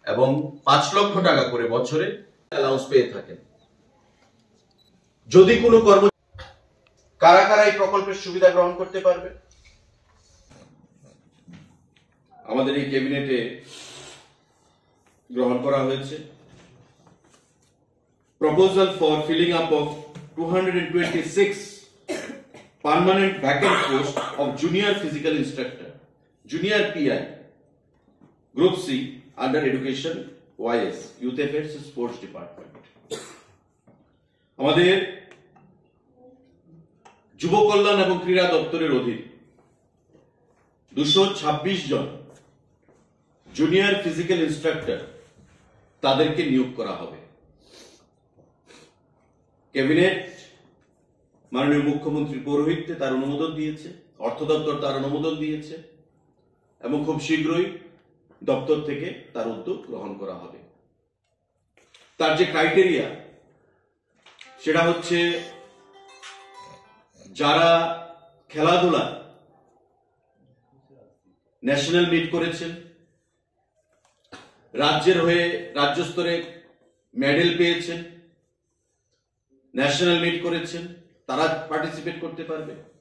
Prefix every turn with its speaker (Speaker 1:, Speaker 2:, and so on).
Speaker 1: এবং 5 লক্ষ টাকা করে বছরে অ্যালাউন্স পেয়ে থাকেন। যদি কোনো কারা কারা এই প্রকল্পের সুবিধা গ্রহণ করতে পারবে? আমাদের এই ক্যাবিনেটে গ্রহণ করা হয়েছে proposal for filling up of 226 permanent vacant post of junior physical instructor, junior PI, Group C under Education YS, Youth Affairs and Sports Department. আমাদের যুব কল্যাণ এবং ক্রীড়া দপ্তরের অধীন 226 জন জুনিয়র ফিজিক্যাল ইনস্ট্রাক্টর তাদেরকে নিয়োগ করা হবে। ক্যাবিনেট মাননীয় মুখ্যমন্ত্রীর পৌরোহিত্যে তার অনুমোদন দিয়েছে, অর্থ দপ্তর তার অনুমোদন দিয়েছে এবং খুব শীঘ্রই দপ্তর থেকে তার উদ্যোগ গ্রহণ করা হবে। তার যে ক্রাইটেরিয়া সেটা হচ্ছে যারা খেলাধুলা ন্যাশনাল মিট করেছেন, রাজ্যের হয়ে রাজ্য স্তরে মেডেল পেয়েছেন, ন্যাশনাল মিট করেছেন, তারা পার্টিসিপেট করতে পারবে।